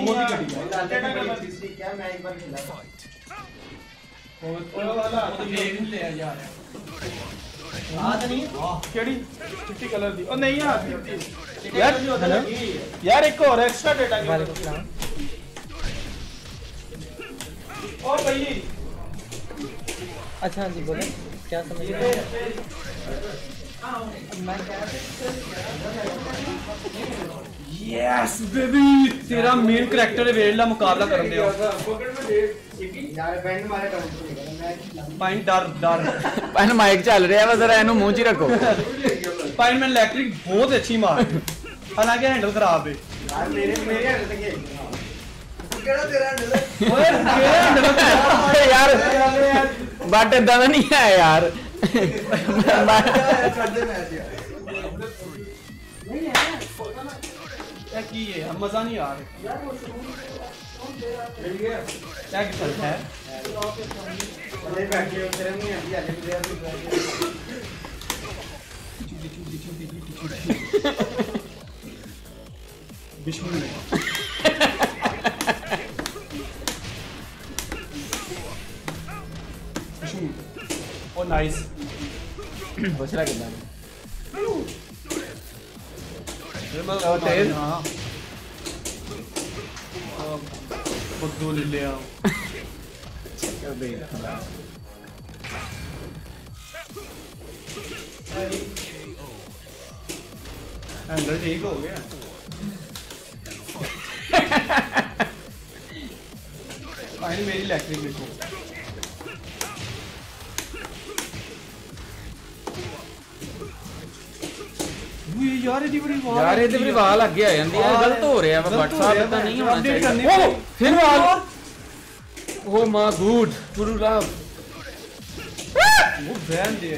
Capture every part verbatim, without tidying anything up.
मोमो की कड़ी है क्या मैं एक बार खेला वो वाला तो ये नहीं ले यार हां तो नहीं केड़ी चिट्टी कलर दी ओ नहीं यार यार यार एक और एक्स्ट्रा डेटा वालेकुम सलाम ओ भाई अच्छा जी बोले क्या समझ रहे हैं यस बेबी तेरा मेन कैरेक्टर है वेरला मुकाबला करने दे यार बैंड मारे काउंट मैं पाइन डर डर पाइन माइक चल रहा है जरा इन्हें मुंह च रखो पाइन में इलेक्ट्रिक बहुत अच्छी मार हालांकि हैंडल खराब है यार मेरे मेरे हैंडल तक है केड़ा तेरा हैंडल ओए मेरा हैंडल यार बट इदा दा नहीं है यार कर दे मैच यार नहीं है क्या की है मजा नहीं आ रहा यार वो मिल गया क्या कितना है अरे बैठे हो तेरे नहीं आती आगे तेरे विष्णु विष्णु ओ नाइस बचरा कितना ये मैं ओ, तेज? हां बुद्धू ले ले आओ हैंडल ठीक हो गया फाइनली मेरी इलेक्ट्रिक देखो ये यार ये बड़ी वाल यार ਇਹਦੇ ਵੀ ਵਾਲ ਅੱਗੇ ਆ ਜਾਂਦੀ ਹੈ ਗਲਤ ਹੋ ਰਿਹਾ ਵਾ ਬਟ ਸਾਹਿਬ ਤਾਂ ਨਹੀਂ ਹੋਣਾ ਚਾਹੀਦਾ ਓ ਫਿਰ ਵਾਲ ਓ ਮਾ ਗੁੱਡ ਗੁਰੂ ਲਵ वो बैन दे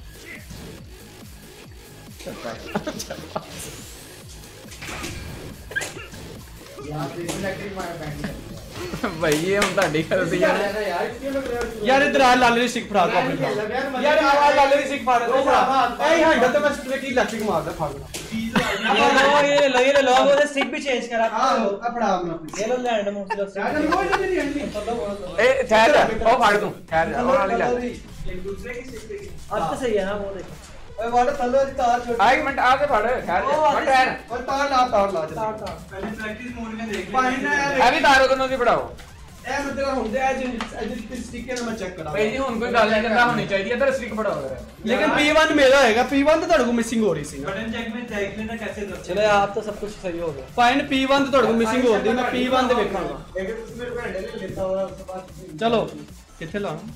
यार इलेक्ट्रिक मारे बैंड भाई ये हम ਤੁਹਾਡੀ ਗਲਤੀ ਆ यार क्यों लग रहा है यार इधर आ लाले सिख फड़ा को अपने यार आ लाले सिख फड़ा को फड़ा ए हैंडल तो मैं स्ट्रेट इलेक्ट्रिक मारदा फाड़ना ये लो ये लो ये लो वो स्टिक भी चेंज करा हां अपना अपना ये लो लैंड मोड से यार वो नहीं हैंडल ए ठहर जा ओ फाड़ दूं ठहर जा और वाली ले एक दूसरे की सिस्टम अब तो सही है ना वो देखो ओए वाला थल्लो दी तार छोड़ आ एक मिनट आगे फाड़ ठहर जा और ठहर और तार ला तार ला तार तार पहले प्रैक्टिस मोड में देख पाइन ਇਹ ਵੀ ਤਾਰ ਉਹਨੂੰ ਵੀ ਪੜਾਓ ए मैं तेरा ਹੁੰਦੇ ਅੱਜ ਅੱਜ स्टिक के मैं चेक करा ਭਾਈ ਜੀ ਹੁਣ ਕੋਈ ਗੱਲ ਨਹੀਂ ਕਰਦਾ ਹੋਣੀ ਚਾਹੀਦੀ ਹੈ ਤੇ ਸਟ੍ਰਿਕ ਪੜਾਓ लेकिन पी वन मेरा होएगा पी वन तो ਤੁਹਾਡੇ को मिसिंग हो रही सी बटन चेक में देख लेना कैसे दो चलो आप तो सब कुछ सही हो गया फाइन पी वन तो ਤੁਹਾਡੇ को मिसिंग हो रही मैं पी वन ਦੇ ਵੇਖਾਂਗਾ एक उसमें मेरे को हैंडल लेता हुआ उसके बाद चलो ਕਿੱਥੇ ਲਾਣਾ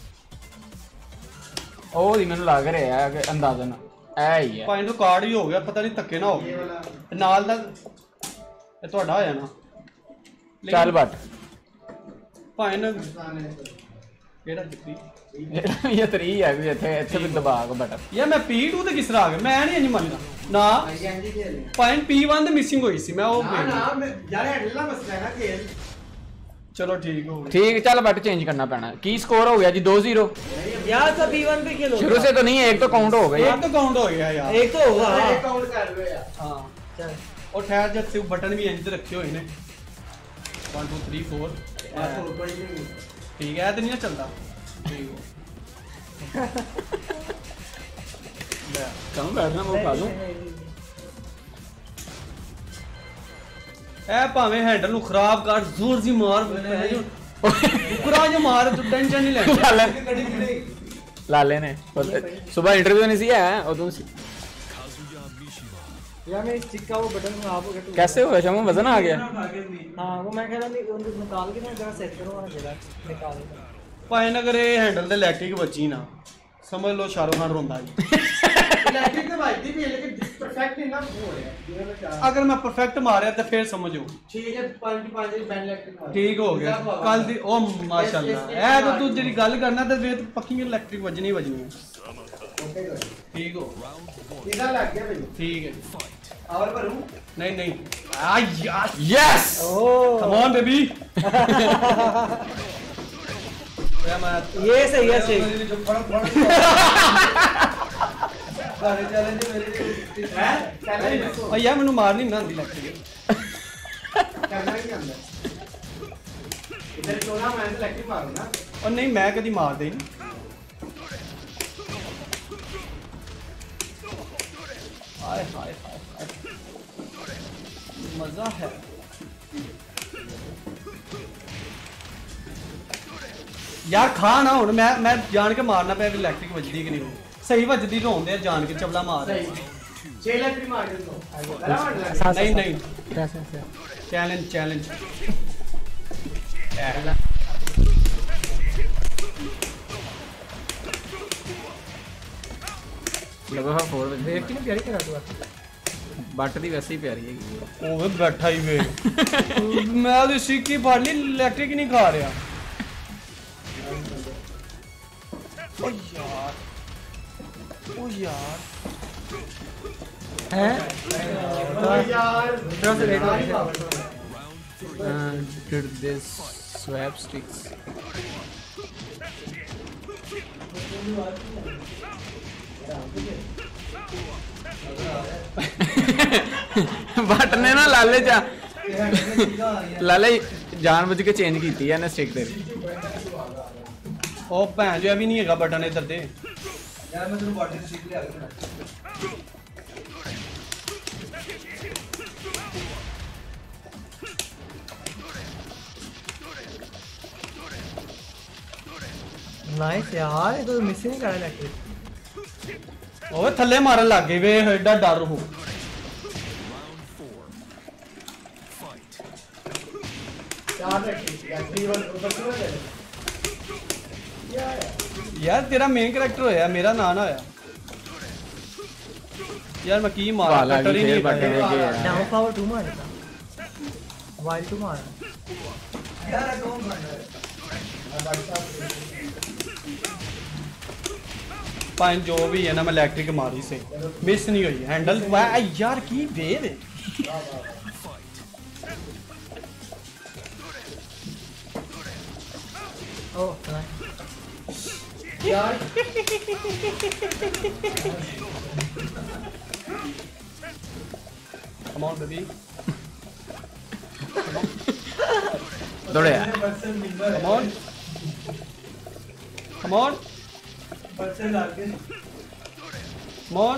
ਉਹ ਹੀ ਮੈਨੂੰ ਲੱਗ ਰਿਹਾ ਹੈ ਕਿ ਅੰਦਾਜ਼ਨ ਐ ਹੀ ਹੈ फाइन रिकॉर्ड ही हो गया पता नहीं ਧੱਕੇ ਨਾ ਹੋ ये वाला ਨਾਲ ਦਾ ਇਹ ਤੁਹਾਡਾ ਹੋ ਜਾਣਾ ਚੱਲ ਬਟ फाइन नुकसान है ਕਿਹੜਾ ਦਿੱਤੀ ਜਿਹੜਾ ਵੀ ਇਹ ਤਰੀ ਹੈ ਵੀ ਇੱਥੇ ਇੱਥੇ ਵੀ ਦਬਾ ਕੇ ਬਟਨ ਯਾਰ ਮੈਂ ਪੀ ਟੂ ਤੇ ਕਿਸ ਤਰ੍ਹਾਂ ਆ ਗਿਆ ਮੈਂ ਨਹੀਂ ਇੰਜ ਮੰਨਦਾ ਨਾ भाई एंडी खेल फाइन पी वन ਤੇ ਮਿਸਿੰਗ ਹੋਈ ਸੀ ਮੈਂ ਉਹ ना ना मैं यार हैंडल ना मसला है ना खेल ਚਲੋ ਠੀਕ ਹੋ ਗਿਆ ठीक चल बट चेंज करना पैना की स्कोर हो गया जी दो जीरो यार तो बी वन पे खेलो शुरू से तो नहीं है एक तो काउंट हो गया एक तो काउंट हो गया यार एक तो होगा एक काउंट कर लो यार हाँ चल और ठहर जब से बटन भी इंज रखे हुए ने वन टू थ्री फोर ऐसा कोई नहीं ठीक है तो नहीं चलता ठीक हो ले कम बैठना वो खा दूं ए भावे हैंडल नु खराब कर जोर सी मार पूरा जो मार तू टेंशन नहीं ले लाले लाले ने सुबह इंटरव्यू नहीं सिया है और तुम यार मैं स्टिक का वो बटन में आप हो कैसे हुआ शमू वजन आ गया हां वो मैं कह रहा नहीं उनको निकाल के ना जरा सेट करो वहां जगह निकाल के भाई ना करे हैंडल ते इलेक्ट्रिक बची ना समझ लो शाहरुख खान रोंदा जी इलेक्ट्रिक तो भाई भी है लेकिन परफेक्ट नहीं ना हो रहा है अगर मैं परफेक्ट मारया तो फिर समझो ठीक है पांच पांच बैंड इलेक्ट्रिक मार ठीक हो गया कल दी ओ माशाल्लाह ए तो तू जेडी गल करना ते फिर पक्की इलेक्ट्रिक बजनी ही बजनी है ठीक हो इधर लग गया भाई ठीक है और भरूं नहीं नहीं आ यार yes oh come on baby ये सही है सही चैलेंज मेरे हैं चैलेंज और यार मैंने मार नहीं ना आंदी इलेक्ट्रिक करना ही आंदा चौदह मैं इलेक्ट्रिक मारूं ना और नहीं मैं कभी मार दे नहीं हाय हाय हाय हाय मजा है यार खा ना हुन मैं मैं जान के मारना पे इलेक्ट्रिक वजदी कि नहीं सही वजदी तो होंदे जान के चबला मार सही छह इलेक्ट्रिक मार दे तो नहीं नहीं चैलेंज चैलेंज लगो हाँ फोर बजे वेट कितनी प्यारी करा तू बट दी वैसे ही प्यारी है ओए बैठा ही वे मैं तो सीखी फाड़ ली इलेक्ट्रिक नहीं खा रहा ओ यार ओ यार हैं यार थोड़ा सा वेट कर did this swap sticks बट ने ना लाले जा लाले जानबूझ के चेंज की है ना स्टिक तेरी ओ भैन जो भी नहीं है बटन इधर दे यार मैं तेरे बॉडी से सीख लिया नाइस यार ये तो मिस ही नहीं कर रहा इलेक्ट्रिक ओए थल्ले मारन लग गए वे एडा डर हो चार इलेक्ट्रिक या तीन ऊपर से दे यार तेरा मेन कैरेक्टर होया मेरा ना ना होया यार मैं की मारा वाला कटर ही भी नहीं बट बटे दे के डाउन पावर टू मारना वाइल्ड टू मारना यार कौन बन रहा है पाइन जो भी है ना मैं इलेक्ट्रिक मारी से मिस नहीं हुई हैंडल वाह यार की वेद ओह नाइस यार कम ऑन बेबी दौड़े यार come on come on person लाके कम ऑन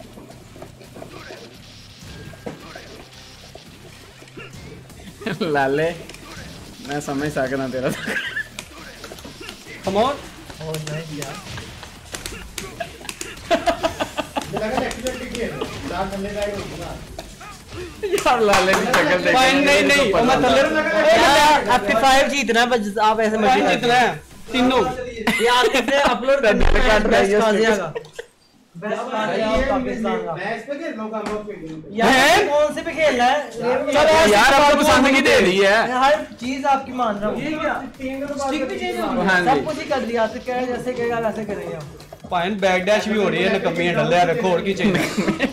लाले मैं समझ सकना तेरा कम ऑन ओह नाइस यार लगा इलेक्ट्रिक की है लाल थल्ले का ही होगा यार लाले की शक्ल देख पाइन नहीं नहीं ओ मैं थल्ले यार आपके फाइव जीतना है बस आप ऐसे मर्जी पाइन जितना है तीनों ये आपके से अपलोड कर दिया काट रहा है ये काजिया का पाकिस्तान का मैं इस पे खेल रहा हूं काम पे यार कौन से पे खेलना है चलो यार अब तो पसंद की दे दी है हर चीज आपकी मान रहा हूँ ये क्या तीन का तो स्टिक भी चेंज हो हाँ गया जी। सब कुछ ही कर लिया तो क्या जैसे कहेगा वैसे करेंगे हम पाइन बैक डैश भी हो रही है नकम्मी डले रखो और की चाहिए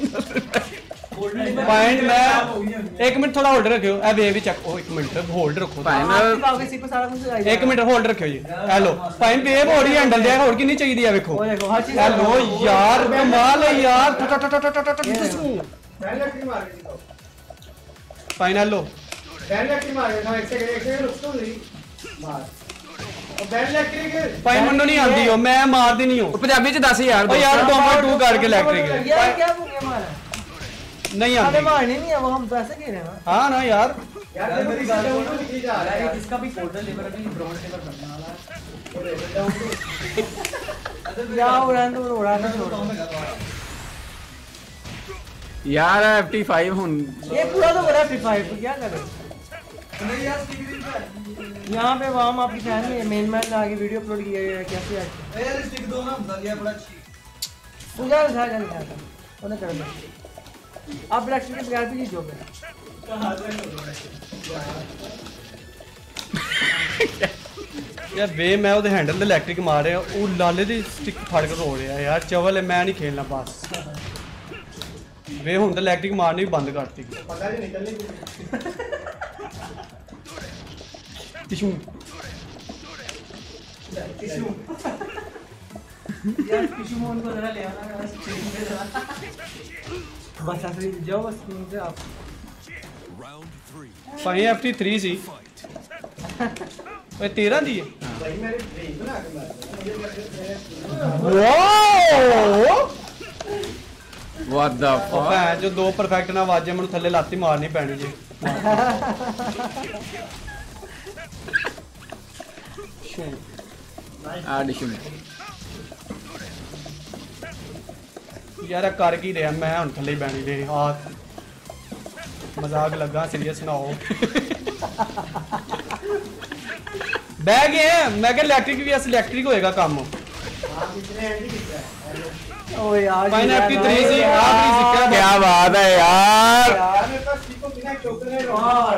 पॉइंट मैं एक मिनट थोड़ा होल्ड रखियो ए वे भी चेक ओ एक मिनट होल्ड रखो पाइन आपकी बाकी सी पे सारा कुछ आई एक मिनट होल्ड रखियो जी हेलो पाइन वेव हो रही है हैंडल दे और की नहीं चाहिए दिया देखो वो देखो हर चीज हेलो यार कमाल है यार इलेक्ट्रिक मार के दिखाओ पाइन हेलो बैन इलेक्ट्रिक मार के दिखाओ एक सेकंड एक सेकंड रुक तो नहीं मार और बैन इलेक्ट्रिक पाइन मन्नो नहीं आंदी हो मैं मार दी नहीं हूं पंजाबी च दस यार ओ यार कॉम्बो टू करके इलेक्ट्रिक यार क्या भूखे हमारा नहीं अरे आंदी मारने नहीं है वो हम तो ऐसे खेल रहे हैं ना हां ना यार यार मेरी गाल को लिखी जा रहा है इसका भी गोल्डन लेवल अभी ब्राउन लेवल बनने वाला है या उड़ान तो उड़ाना छोड़ यार एफ टी फाइव हुन ये पूरा तो बड़ा फ्री फायर तो क्या करें नहीं यार स्टिक भी है यहाँ पे वहाँ आपकी फैन में मेन मैन ने आगे वीडियो अपलोड किया है कैसे है यार स्टिक दो ना बता दिया बड़ा अच्छी पूजा उठा कर लिया था उन्हें कर दिया आप इलेक्शन के बगैर भी जीतोगे यार वे मैं ਉਹਦੇ ਹੈਂਡਲ ਤੇ ਇਲੈਕਟ੍ਰਿਕ ਮਾਰ ਰਿਹਾ ਉਹ ਲਾਲੇ ਦੀ ਸਟਿਕ ਫੜ ਕੇ ਰੋ ਰਿਹਾ ਯਾਰ ਚਵਲ ਹੈ ਮੈਂ ਨਹੀਂ ਖੇਲਣਾ ਬਸ ਵੇ ਹੁਣ ਤਾਂ ਇਲੈਕਟ੍ਰਿਕ ਮਾਰਨੀ ਵੀ ਬੰਦ ਕਰਤੀ पता नहीं निकलने की ਟਿਸ਼ੂ यार किसी मोन को जरा ले आना स्टिक में जरा बस ऐसे जाओ बस स्क्रीन से आप ਭਾਈ ਐਫ ਟੀ ਥ੍ਰੀ ਸੀ ओए तेरह दी है भाई मेरे ब्रेन बना के मार व्हाट द ਉਹ ਭੈਣ ਜੋ ਦੋ ਪਰਫੈਕਟ ਨਾ ਆਵਾਜ਼ਾਂ ਮੈਨੂੰ ਥੱਲੇ ਲਾਤੀ ਮਾਰਨੀ ਪੈਣੀ ਜੇ ਆਡੀਸ਼ਨ ਯਾਰ ਇਹ ਕਰ ਕੀ ਰਿਹਾ ਮੈਂ ਹੁਣ ਥੱਲੇ ਬੈਣੀ ਦੇ ਆ ਮਜ਼ਾਕ ਲੱਗਾ ਸੀਰੀਅਸ ਸੁਣਾਓ ਬਹਿ ਗਏ ਮੈਂ ਕਿਹਾ ਇਲੈਕਟ੍ਰਿਕ ਵੀ ਐਸ ਇਲੈਕਟ੍ਰਿਕ ਹੋਏਗਾ ਕੰਮ हां कितने एंड किया ओ यार फाइनल की थ्री से आखिरी सिक्का क्या बात है यार यार मेरे पास सीको बिना चोकने और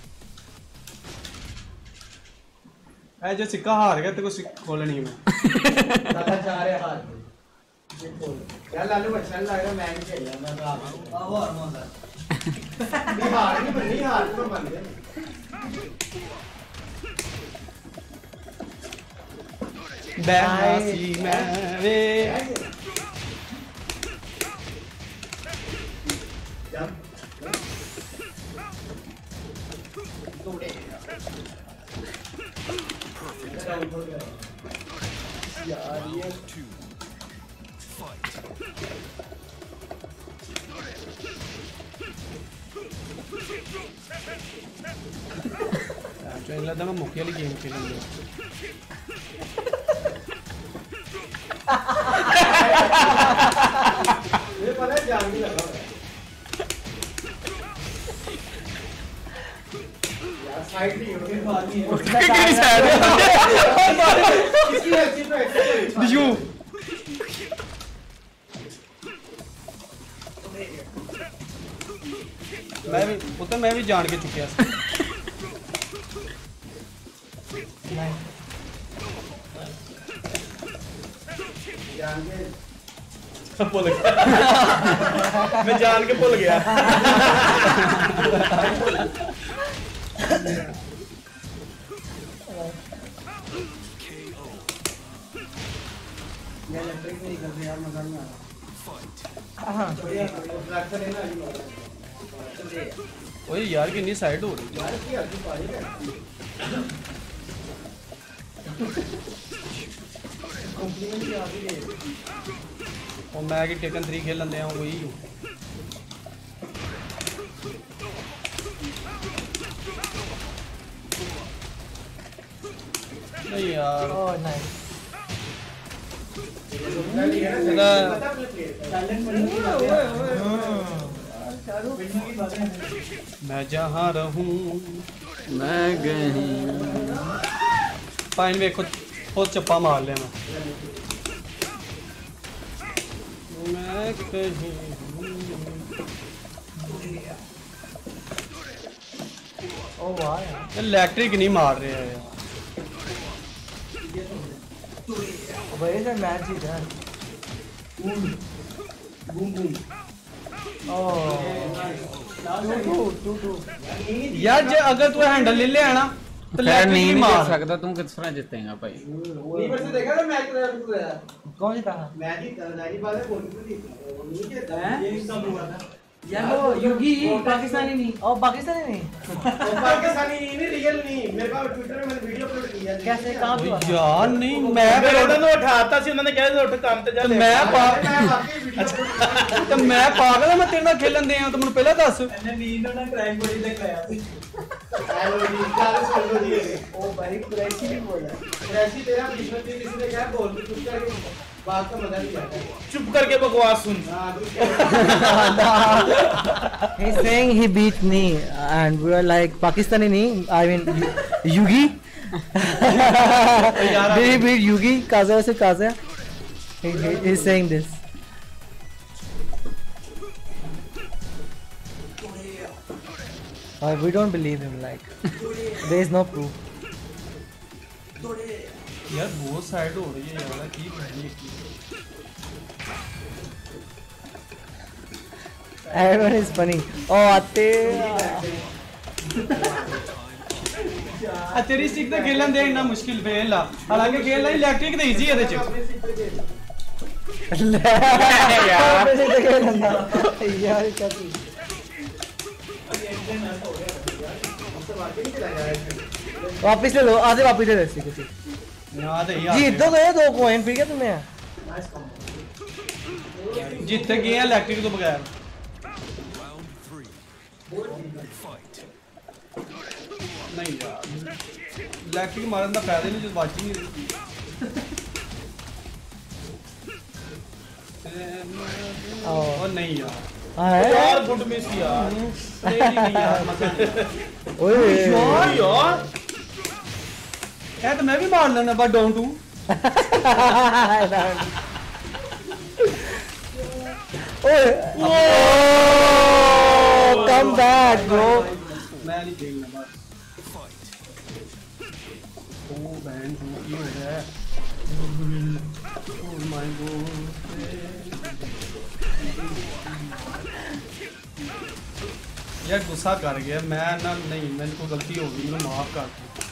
ए जो सिक्का हार गया तेरे को खोलनी है मैं दादा चाह रहे हाथ ये खोल यार लालू अच्छा लग रहा मैं नहीं खेलना मैं तो आप आओ और मौजा नहीं हार नहीं बनी हार तो बन गया बहना सी मैं वे यार ये ट्रेन लगता मैं मुखी वाली गेम खेलूंगा ये पता है जान भी लगा यार साइड नहीं हो गई बात नहीं है किसी अच्छी पे यू मैं भी वो तो मैं भी जान के चुकिया जान के भूल गया मैं जान के भूल गया ये इलेक्ट्रिक नहीं करते यार मजा नहीं आ रहा हां ट्रैक्टर है ना ओए यार कितनी साइड हो रही यार की अच्छी पारी है कंप्लीमेंट की आती है और मैं कि टेकन थ्री खेल लेंदे हैं वही नहीं यार ओ नाइस मैं जहाँ रहूं मैं गई पाइन वेखो बहुत चप्पा मार लिया मैं मैं कहीं ओ वाह यार इलेक्ट्रिक नहीं मार रहे हैं यार भाई सर मैच जीत है boom boom oh two two two यार जे अगर तू हैंडल ले ले आना तो खैर इलेक्ट्रिक नहीं नहीं नहीं मार कर सकता तुम किस तरह जीतेगा भाई नहीं पर से देखा ना मैच का पूरा कौन जीता मैच ही दादी बात है बोल के नहीं जीता ये कब हुआ था यार वो युगी पाकिस्तानी नहीं ओ पाकिस्तानी नहीं पाकिस्तानी नहीं रियल नहीं मेरे पास ट्विटर में मैंने वीडियो अपलोड किया है कैसे कहां पे हुआ? यार नहीं मैं ਮੇਰੇ ਉਹਨਾਂ ਨੂੰ ਉਠਾਤਾ ਸੀ ਉਹਨਾਂ ਨੇ ਕਿਹਾ ਉੱਠ ਕੰਮ ਤੇ ਜਾ ਤੇ ਲੈ मैं पा मैं वाकई वीडियो अपलोड ਤੇ ਮੈਂ ਪਾਗਲ ਆ ਮੈਂ ਤੇਰੇ ਨਾਲ ਖੇਲਣ ਦੇ ਆ ਤੂੰ ਮੈਨੂੰ ਪਹਿਲਾਂ ਦੱਸ मैंने नींद ना क्राइम बॉडी तक लाया थी हेलो जी चालीस कर दो दिए ओ भाई कुरैशी भी बोला ऐसी तेरा किस्मत थी किसी ने कहा बोल के कुछ करके बात का मजा नहीं आता ਚੁੱਪ ਕਰਕੇ ਬਕਵਾਸ ਸੁਣ हां He's saying he beat me and we were like Pakistani nahi I mean Yugi did he beat Yugi Kaza se Kaza he, he, he's saying this uh, we don't believe him like there is no proof यार बहुत side हो रही है यार की करनी है everyone is funny oh aate ਆ ਤੇਰੀ ਸਟਿਕ ਤੇ ਖੇਲਣ ਦੇ ਇੰਨਾ ਮੁਸ਼ਕਿਲ ਫੇਲ ਆ ਹਾਲਾਂਕਿ ਖੇਲਣਾ ਇਲੈਕਟ੍ਰਿਕ ਤੇ ਈਜ਼ੀ ਇਹਦੇ ਚ यार यार क्या वापस ले लो, आधे वापस ले लो इसी किसी याद है जीत दो गए दो कॉइन फिर क्या तुम्हें जीतते गए हैं इलेक्ट्रिक तो बगैर नहीं यार इलेक्ट्रिक मारन का फायदा नहीं जो बाजी नहीं और नहीं यार हाँ यार गुड मिस यार नहीं यार मजा ओए यार यार है तो मैं भी मार लेना बट डोंट टू ओए कम बैक ब्रो मैं नहीं खेलना बस ओ बहन तू क्यों है ओ माय गॉड यार गुस्सा कर गया मैं ना नहीं मेरे को गलती हो गई मैं माफ कर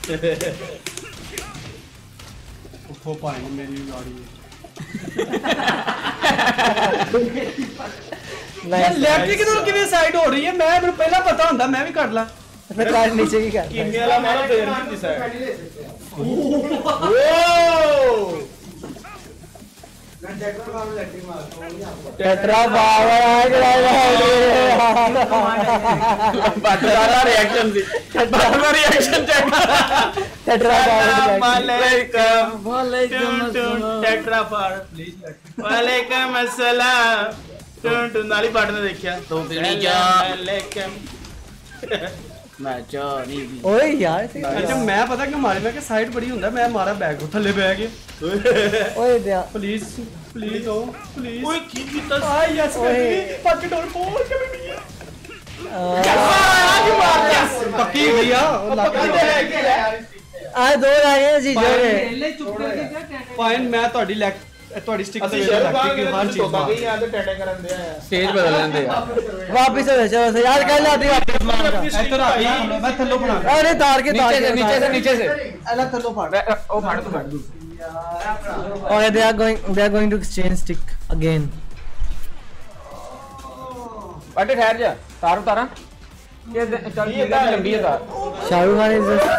उठो पाएंगे मेरी गाड़ी यार लेफ्ट की तरफ किਵੇਂ साइड हो रही है मैं मेरे पहला पता ਹੁੰਦਾ मैं भी कर ला मैं कार नीचे की कर किन्ने वाला मारो फिर नहीं दिसा ओ टेट्रा पावर बादशाह रिएक्शन थी बादशाह रिएक्शन चेक टेट्रा पावर वालेकुम वालेकुम अस्सलाम टेट्रा पार प्लीज वालेकुम अस्सलाम टुन टुन नाली पार्ट ने देखा तो तेरी क्या वालेकुम मैं चाहनी भी ओए यार अच्छा मैं पता क्यों मारे मैं कि साइड बड़ी ਹੁੰਦਾ मैं मारा बैग को थੱਲੇ ਬਹਿ ਗਿਆ ओए दिया प्लीज प्लीज ओ प्लीज ओए की कीता आ यस पक डोर बोल के भी नहीं पक्की भैया आ दो आए जी जो पहले चुप करके क्या कहते फाइन मैं ਤੁਹਾਡੀ ਲੈਕ ਤੁਹਾਡੀ ਸਟਿਕ ਅਸੀਂ ਤੇ ਸ਼ਰਮ ਲੈਕ ਬਾਗ की हर ਹਰ चीज ਚੀਜ਼ मार ਗਈ ਆ ਤੇ ਟੈਟੇ ਕਰਨ ਦੇ ਆ स्टेज बदल लेंदे यार वापस हो चलो से यार कर लाती वापस मार ਇੱਧਰ ਆ ਗਈ मैं ਥੱਲੋਂ ਬਣਾ अरे तार के तार नीचे से नीचे से नीचे से ਐਲਾ ਥੱਲੋਂ ਫੜ ओ फाड़ तो फाड़ और they are going they are going to exchange stick again अटे ठहर जा तार उतारा ये दे- चल ये तो लंबी है तार Shahrukh Khan is just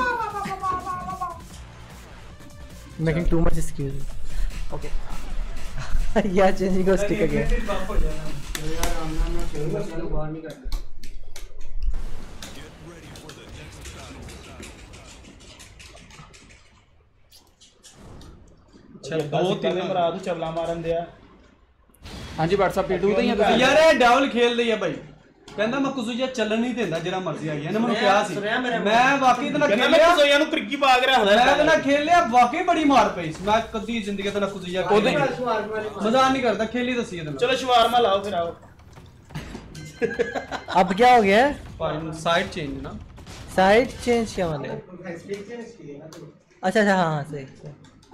making too much excuses okay yeah changing your stick again ਚਲ ਦੋ ਤਿੰਨ ਮਰਾਦ ਚੱਲਾ ਮਾਰਨ ਦੇ ਆ हाँ जी WhatsApp पे टू तो ही है तुसी ਯਾਰ ਇਹ ਡਬਲ ਖੇਲ ਰਹੀ ਹੈ ਭਾਈ ਕਹਿੰਦਾ ਮੈਂ ਕੁਸੂਜਾ ਚੱਲਣ ਨਹੀਂ ਦਿੰਦਾ ਜਿਹੜਾ ਮਰਜ਼ੀ ਆ ਗਿਆ ਇਹਨੇ ਮੈਨੂੰ ਕਿਹਾ ਸੀ ਮੈਂ ਵਾਕਈ ਤੇ ਨਾ ਕਹਿੰਦਾ ਮੈਂ ਖੇਲਿਆ ਕੁਸੋਈਆਂ ਨੂੰ ਕ੍ਰਿਕੀ ਪਾ ਕੇ ਰੱਖਦਾ ਮੈਂ ਤੇ ਨਾ ਖੇਲਿਆ ਵਾਕਈ ਬੜੀ ਮਾਰ ਪਈ ਸੀ। ਮੈਂ ਕਦੀ ਜ਼ਿੰਦਗੀ ਤੇ ਨਾ ਕੁਸੂਜਾ ਖੇਲਿਆ ਮਜ਼ਾਕ ਨਹੀਂ ਕਰਦਾ ਖੇਲੀ ਦੱਸੀ ਇਹਦੇ ਚਲੋ ਸ਼ਵਾਰਮਾ ਲਾਓ ਫਿਰ ਆਓ अब क्या हो गया ਭਾਈ ਸਾਈਡ ਚੇਂਜ ਨਾ साइड चेंज क्या मतलब अच्छा अच्छा हाँ हाँ सही सही।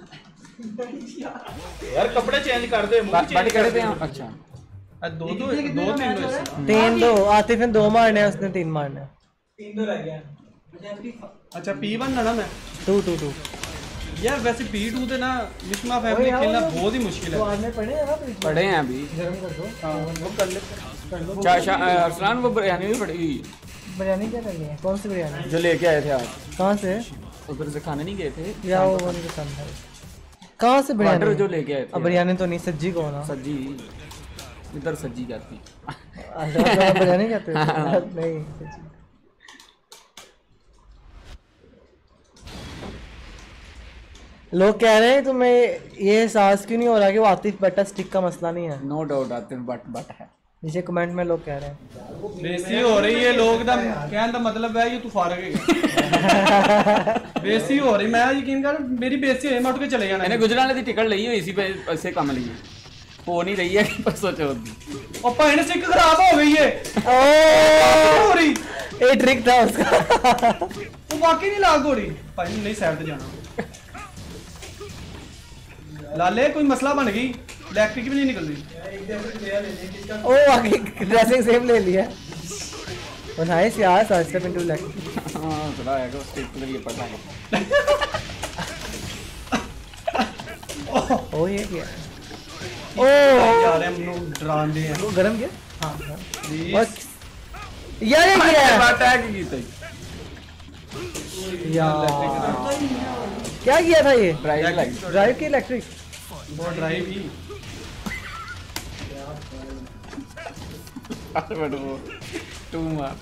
ਯਾਰ ਕੱਪੜੇ ਚੇਂਜ ਕਰ ਦੇ ਮੂੰਹ बाटी ਚੇਂਜ करे ਕਰ थे ਦੇ हम अच्छा ਇਹ ਦੋ ਦੋ ਦੋ ਤਿੰਨ ਹੋਏ ਸੀ। तीन दो आतिफ ने दो मारने हैं उसने तीन मारने हैं तीन तो रह गया अच्छा पी वन ना मैं टू टू टू यार वैसे पी टू ਤੇ ਨਾ ਮਿਸਮਾ ਫੈਮਿਲੀ खेलना बहुत ही मुश्किल है मारने पड़े हैं ना फिर पढ़े हैं अभी गरम कर दो वो कर ले चा शा अरसलान वो बिरयानी भी पड़ी हुई बिरयानी क्या करनी है कौन सी बिरयानी जो लेके आए थे आज कहाँ से उधर से खाने नहीं गए थे या वो वो नहीं पसंद है कहाँ से वाटर बिरयानी जो लेके आए अब थे बिरयानी तो नहीं सज्जी को ना सज्जी इधर सज्जी कहती अच्छा तो आप बिरयानी कहते हो नहीं सज्जी लोग कह रहे हैं तुम्हें ये एहसास क्यों नहीं हो रहा कि वो आतिफ बट्टा स्टिक का मसला नहीं है नो डाउट आते हैं बट बट है नीचे कमेंट में लोग कह रहे हैं बेइज्जती हो रही है लोग ਦਾ ਕਹਿਣ ਦਾ ਮਤਲਬ ਹੈ ਕਿ ਤੂੰ ਫਾਰਗ ਹੈਗਾ ਬੇਇੱਜ਼ਤੀ ਹੋ ਰਹੀ ਮੈਂ ਯਕੀਨ ਕਰ ਮੇਰੀ ਬੇਇੱਜ਼ਤੀ ਹੋਈ ਮੈਂ ਉੱਠ ਕੇ ਚਲੇ ਜਾਣਾ मैंने गुजरात की टिकट ली हुई इसी पे पैसे कम लिए हो नहीं रही है कि परसों चौथ दी ਉਹ ਭਾਈ ਨੇ ਸਿੱਕ ਖਰਾਬ ਹੋ ਗਈ ਏ ओ ਹੋ ਰਹੀ ये ट्रिक था उसका ਉਹ ਵਾਕਈ ਨਹੀਂ ਲਾਗ ਹੋ ਰਹੀ ਭਾਈ ਨਹੀਂ ਸਾਈਡ ਤੇ ਜਾਣਾ ਲਾਲੇ ਕੋਈ ਮਸਲਾ ਬਣ ਗਈ ਇਲੈਕਟ੍ਰਿਕ ਵੀ ਨਹੀਂ ਨਿਕਲਦੀ ओ आगे ड्रेसिंग सेम ले लिया और नाइस यार सर स्टेप इनटू लेग हाँ थोड़ा है को स्टेप के लिए पढ़ा है ओ ये क्या ओ यार हम लोग डरांदे हैं वो गरम क्या हाँ बस यार ये क्या है बात है कि की यार क्या किया था ये? ड्राइव लाइट ड्राइव की इलेक्ट्रिक? वो ड्राइव ही बट वो टू मार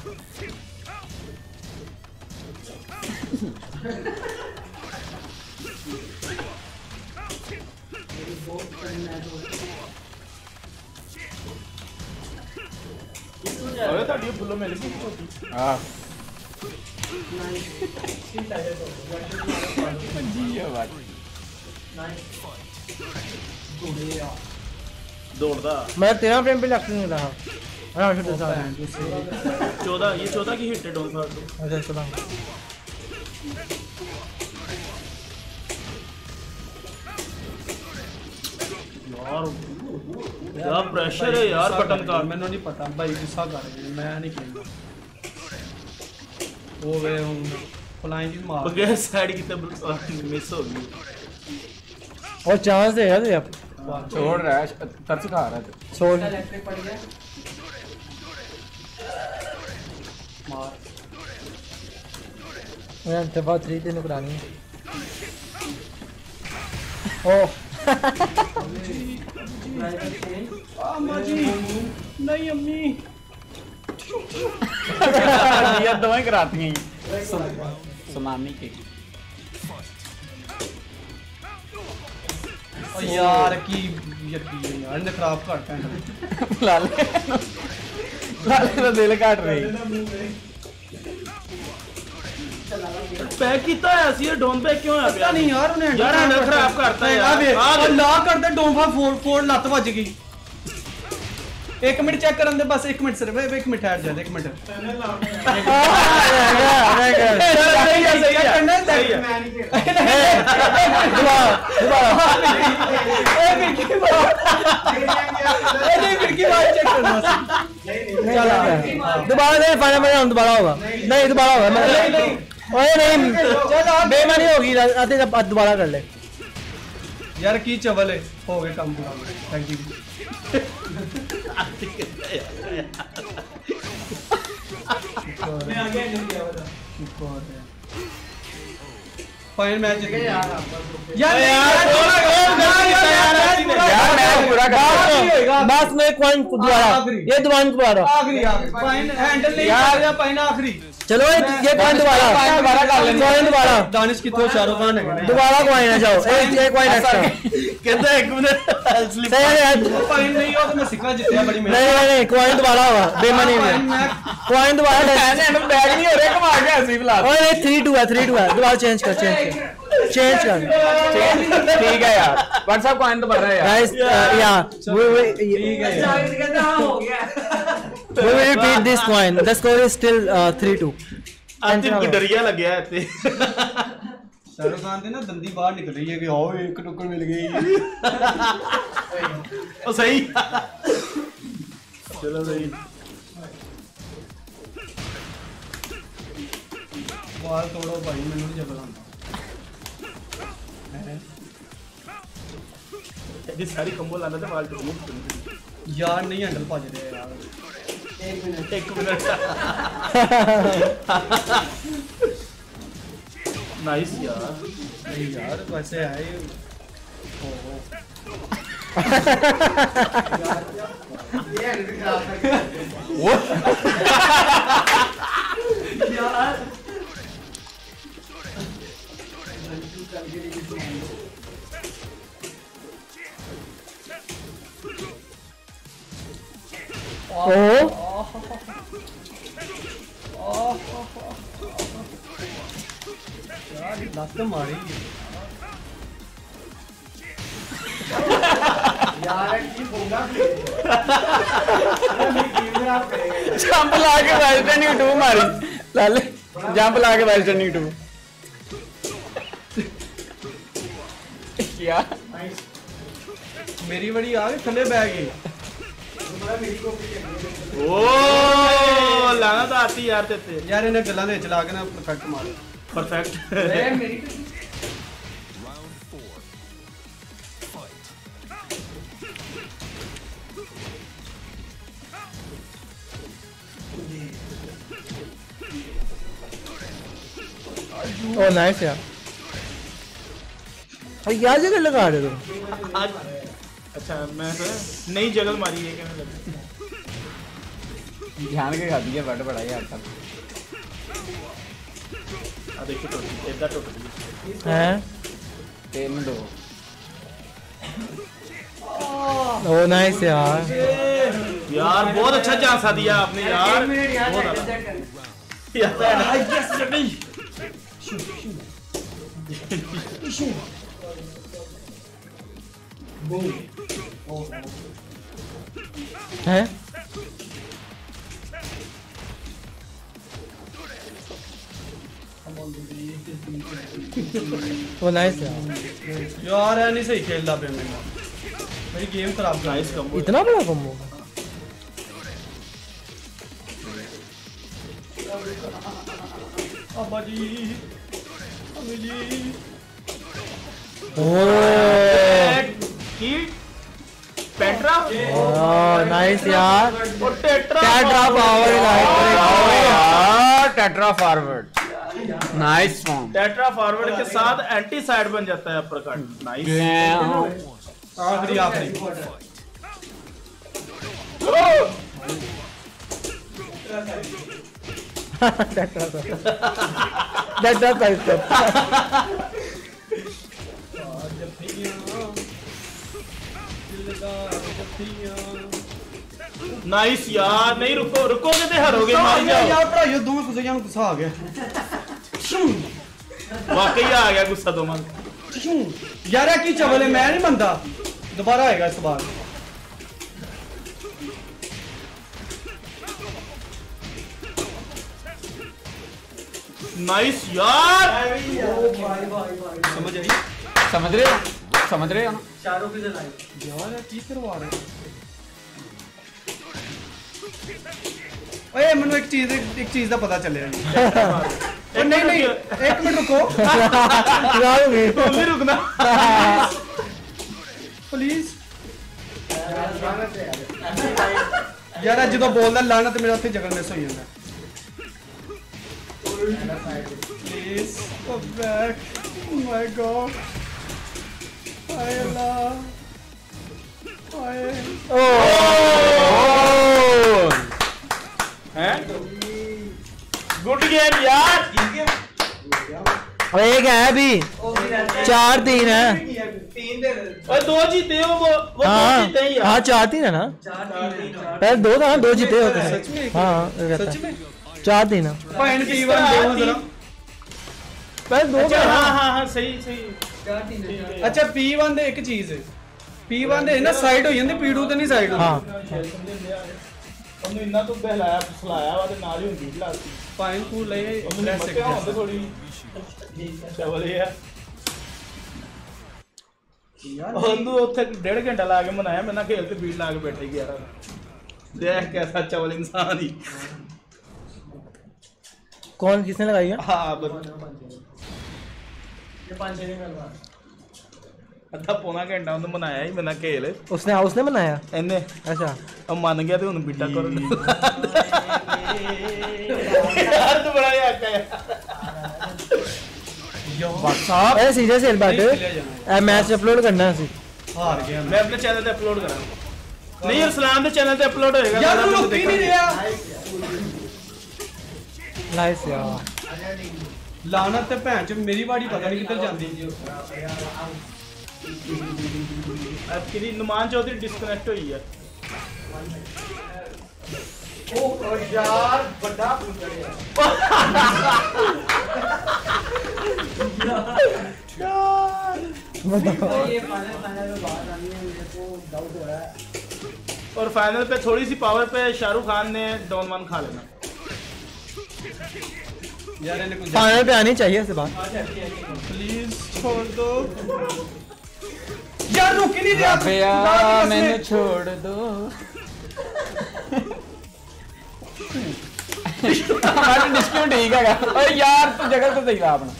अरे ਤੁਹਾਡੀ ਫੁੱਲੋ ਮਿਲ ਗਈ ਛੋਟੀ ਆ ਜੀ ਆ ਬਾਤ दौड़दा मैं तेरह फ्रेम पे इलेक्ट्रिक नहीं रहा। हाँ शुरू था। चौदह ये चौदह की हिट है डोन फाड़ दो अच्छा चला। यार क्या प्रेशर है यार बटन का ਮੈਨੂੰ ਨਹੀਂ ਪਤਾ ਭਾਈ ਗੁੱਸਾ ਕਰ ਰਹੇ ਮੈਂ ਨਹੀਂ खेलना ਉਹ ਵੇ ਹੁਣ ਫਲਾਈਂਗ ਦੀ ਮਾਰ बगैर साइड की तब मिस हो गई और चांस है यार अब छोड़ रहा है तरस खा रहा है सोल इलेक्ट्रिक पड़ गया मार मैं दफा थ्री तीन करानी है। ओ अम्मा जी नहीं अम्मी ये दवाई कराती हैं सुनामी के ओ यार की यकीन यार ने खराब करता है लाले लाले का दिल काट रही पैक किया है ऐसी डोन पैक क्यों है पता नहीं यार उन्हें यार हैंडल खराब करता है यार यार ला करते डोंफा फोड़ फोड़ लत ਵੱਜ गई एक मिनट चेक करन दे बस एक मिनट सिर्फ एक मिनट ठहर जा एक मिनट सही है सही है करना है सही है दोबारा नहीं फाइनल में दोबारा होगा नहीं दोबारा होगा नहीं नहीं ओए नहीं बेईमानी होगी आते जब दोबारा कर ले यार की चवल है हो गए काम पूरा थैंक यू मैं आगे नहीं गया बता फाइनल मैच जीत गए यार यार यार मैं पूरा बस में कॉइन दोबारा ये दोबारा दोबारा आखिरी आखिरी फाइनल हैंडल नहीं यार। यार फाइनल आखिरी चलो ये ये कॉइन दोबारा दोबारा कर लेंगे। कॉइन दोबारा दानिश कितो शाहरुख खान है दोबारा कॉइन है जाओ एक एक कॉइन एक्स्ट्रा कहता है एक मिनट स्लिप सही है यार फाइनल नहीं हो तो मैं सिक्का जीतया बड़ी नहीं नहीं नहीं कॉइन दोबारा होगा बेईमानी में कॉइन दोबारा हैंडल बैग नहीं हो रहे कमा के ऐसे ही फिलहाल ओए नहीं थ्री टू है थ्री टू है दोबारा चेंज कर चेंज कर चेंज कर ठीक है यार व्हाट्सएप कॉइन दोबारा है यार गाइस या we will कहता हाँ हो गया we will repeat this coin the score is still uh, three two अंतिम को डरिया लग गया है शाहरुख खान दी ना दंदी बाहर निकल रही है कि आओ एक टुकड़ मिल गई ओ सही चलो सही बाल तोड़ो भाई मैंने नहीं जबल आंदा ये सारी कंबो लाना था बाल टूट यार नहीं हैंडल भज रहे यार एक मिनट एक मिनट नाइस यार नहीं यार वैसे है ये ओहो ये हैंडल खराब करके यार oh यार लत मारी यार की बोला जंप ला के वेस्टर्न यूट्यूब मारी लाले जंप ला के वेस्टर्न यूट्यूब क्या मेरी बड़ी आ गई थले बैग ही ओ लाना तो आती यार तेरे यार इन्हें गल्लां दे चला के ना परफेक्ट मारो परफेक्ट मेरी आजू ओ नाइस यार। और क्या जगह लगा रहे तुम? आज अच्छा मैं तो नई जगह मारी है क्या मैं लगा ध्यान के खा दिया बड़ा बड़ा यार तब। आ देखो तो इधर टूट गई हैं? तीन दो। ओ नाइस यार। यार बहुत अच्छा झांसा दिया आपने यार मिनट यार बहुत ज्यादा। चेक कर। हैं? ओ नाइस यार। यार है नहीं सही खेलता पे मैं मेरी गेम खराब कर नाइस कम इतना बड़ा कम्बो। अब्बा जी अम्मी जी ओ की पेट्रा ओ नाइस यार। और टेट्रा टेट्रा पावर ओए यार tetra forward nice form. Tetra forward के साथ एंटी साइड बन जाता है अपरकट। नाइस आखिरी आखिरी टेट्रा पैसे। नाइस यार नहीं रुको रुकोगे तो हारोगे मार जाओ। यार पढ़ाइयो दोवें गुस्से जान गुस्सा आ गया वाकई आ गया गुस्सा दो मन। यार की चवल है मैं नहीं बनता दोबारा आएगा इस बार। नाइस यार समझ आई समझ रहे हो समझ रहे हो ना। चारों पे लाइव यार की करवा रहे ओए मैंने एक चीज एक चीज का पता चलिया ओ नहीं नहीं एक मिनट रुको तुम भी रुकना प्लीज यार जो बोलदा लाना तो मेरा उत्थे जगह मिस हो जाता please come back my god हाय अल्लाह हाय ओ हैं गुड गेम यार। और एक है अभी चार तीन है। तीन दे दे। ओए दो जीते हो वो वो दो हाँ जीते ही हाँ यार। चार तीन है ना। चार तीन पहले दो था ना दो जीते होते हैं। सच में हाँ सच में चार तीन है। पॉइंट पी वन दो जरा पहले दो अच्छा था। हाँ हाँ हाँ सही सही। चार तीन है। अच्छा पी वन दे एक चीज पी वन दे ना साइड हो ਜਾਂਦੀ ਪੀ ਟੂ ਤੇ ਨਹੀਂ ਸਾਈਡ हाँ ਉਹਨੂੰ ਇੰਨਾ ਤੋਂ ਬਹਿਲਾਇਆ ਫਸਲਾਇਆ ਵਾ ਤੇ ਨਾਲ ਹੀ ਹੁੰਦੀ ਖਲਾਸੀ। ਪਾਇਨ ਕੂ ਲੈ ਉਹਨੂੰ ਪ੍ਰੈਸ ਮੱਕਿਆ ਹੁੰਦੇ ਥੋੜੀ ਚਵਲੇ ਆ। ਉਹਨੂੰ ਉੱਥੇ ਡੇਢ ਘੰਟਾ ਲਾ ਕੇ ਮਨਾਇਆ ਮੈਂ ਨਾ ਖੇਲ ਤੇ ਬੀਟ ਲਾ ਕੇ ਬੈਠੇ ਗਿਆ ਯਾਰ। देख कैसा चवल इंसान ही। कौन किसने लगाई है? हाँ बस ये पांच छह दिन का ਅੱਧਾ ਪੌਣਾ ਘੰਟਾ ਉਹਨੂੰ ਮਨਾਇਆ ਹੀ ਮੈਨਾਂ ਖੇਲ उसने उसने बनाया ਇਹਨੇ अच्छा ਉਹ ਮੰਨ ਗਿਆ ਤੇ ਹੁਣ ਬੀਟਾ ਕਰਨ ਯਾਰ ਤੂੰ ਬੜਾ ਯਾਕਾ ਹੈ साहब ए सीधे से बात है मैच अपलोड करना है हार गया ਮੈਂ ਆਪਣੇ ਚੈਨਲ ਤੇ ਅਪਲੋਡ ਕਰਾਂਗਾ ਨਹੀਂ ਇਸਲਾਮ ਦੇ ਚੈਨਲ ਤੇ ਅਪਲੋਡ ਹੋਏਗਾ यार तू रुक ही नहीं रहा नाइस यार लानत ते भैन च मेरी बाड़ी पता नहीं किधर जांदी अब किसी नुमान चौधरी डिस्कनेक्ट हुई है ओ यार बड़ा पूछ ये फाइनल फाइनल में बात आनी है मेरे को डाउट हो रहा है और फाइनल पे थोड़ी सी पावर पे शाहरुख खान ने डॉन वन खा लेना यार इन्हें कुछ फाइनल पे आनी चाहिए इसे बात प्लीज छोड़ दो यार रुक ही नहीं रहा तू। भैया खुदा की कसम। मैंने छोड़ दो हमारा डिस्प्यूट ठीक है अरे यार तू जगह तो सही रहा अपना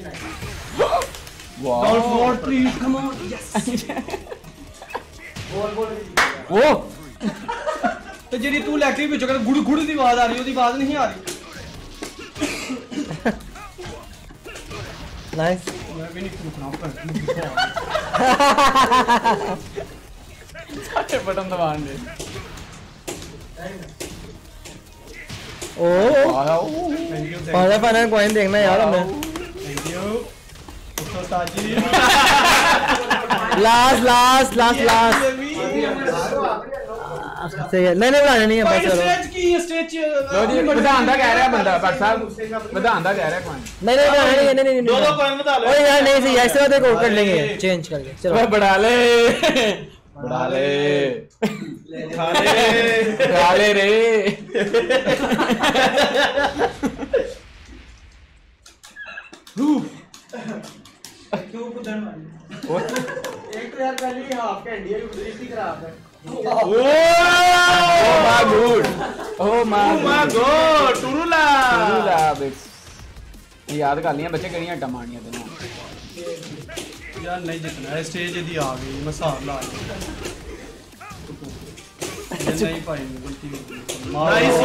Don't fall, please, come on. वो ਤੇ ਜਿਹੜੀ ਤੂੰ ਇਲੈਕਟ੍ਰਿਕ ਵਿੱਚੋਂ ਕਰ ਗੁੜ ਗੁੜ ਦੀ ਆਵਾਜ਼ ਆ ਰਹੀ ਉਹਦੀ ਆਵਾਜ਼ ਨਹੀਂ ਆ ਰਹੀ नाइस मैं भी नहीं रुकना पर सारे बटन दबान दे ओ आया thank you final final coin देखना यार हमें थैंक यू तो ताजी लास्ट लास्ट लास्ट लास्ट सही है नहीं नहीं बनाने नहीं है बस करो स्टेज की स्टेज लो जी विधान दा कह रहा बंदा भट्ट साहब विधान दा कह रहा कौन नहीं नहीं बनाने नहीं नहीं नहीं दो दो कॉइन बता लो ओए यार नहीं सही ऐसे बात एक और कर लेंगे चेंज करके चलो ओए बढ़ा ले बढ़ा ले खा ले खा ले रे एक तो यार पहले ही हाफ का इंडिया की गुजराती खराब है oh my god oh my my god टुरुला टुरुला बिट्स याद कर लिया बच्चे किहड़ियां हट्टां मारनियां तैनूं यार नहीं जितना है स्टेज यदि आ गई मैं साहब ला नहीं पाई गलती हो गई नाइस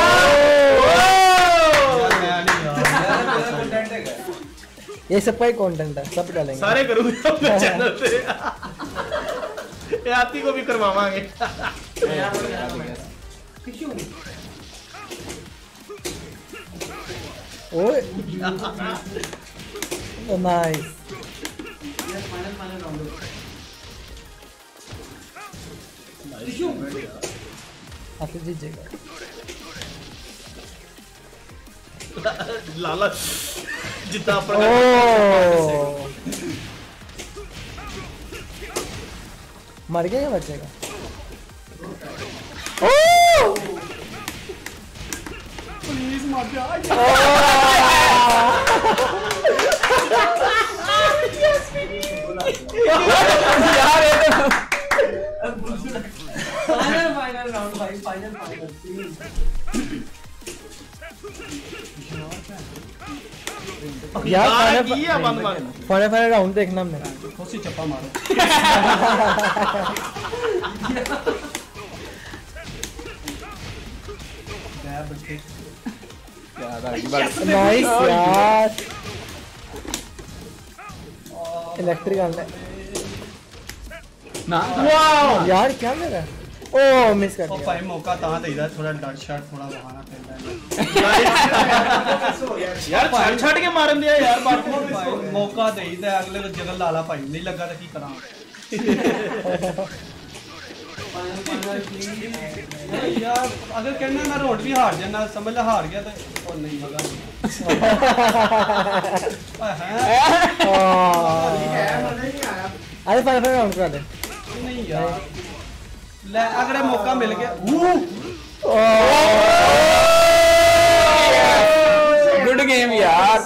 यार मैं नहीं यार कंटेंट है ये सबका ही कंटेंट है सब डालेंगे सारे करूंगा अपने चैनल पे ये आती को भी करवावांगे ओए नाइस फाइनल फाइनल राउंड आते जीत जाएगा लाला जितना अपन ओ मर गया क्या बचेगा ओ प्लीज मत जा यार ये तो फाइनल फाइनल राउंड भाई फाइनल फाइनल यार यार फाइनल की है बंद बंद फाइनल फाइनल राउंड देखना मेरा खुशी चप्पा मारो गया बच्चे याद आ गई बात नाइस यार इलेक्ट्रिक आने ना वाओ यार क्या मेरा ओ मिस कर ओ दिया भाई मौका ता देदा थोड़ा डट शॉट थोड़ा बहाना करदा है यार छड़ छड़ के मारन दिया यार बात भाई मौका देईदा अगले को जगह लाला भाई नहीं लगा तो की करा यार अगर कहना मैं रोड भी हार जाना समझ ले हार गया तो और नहीं मजा अरे फाइनल फाइनल राउंड करा दे नहीं यार ले अगर मौका मिल गया गुड गेम यार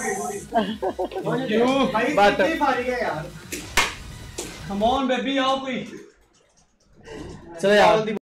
भाई But- कितनी फाड़ी गया यार कम ऑन बेबी आओ कोई चलो यार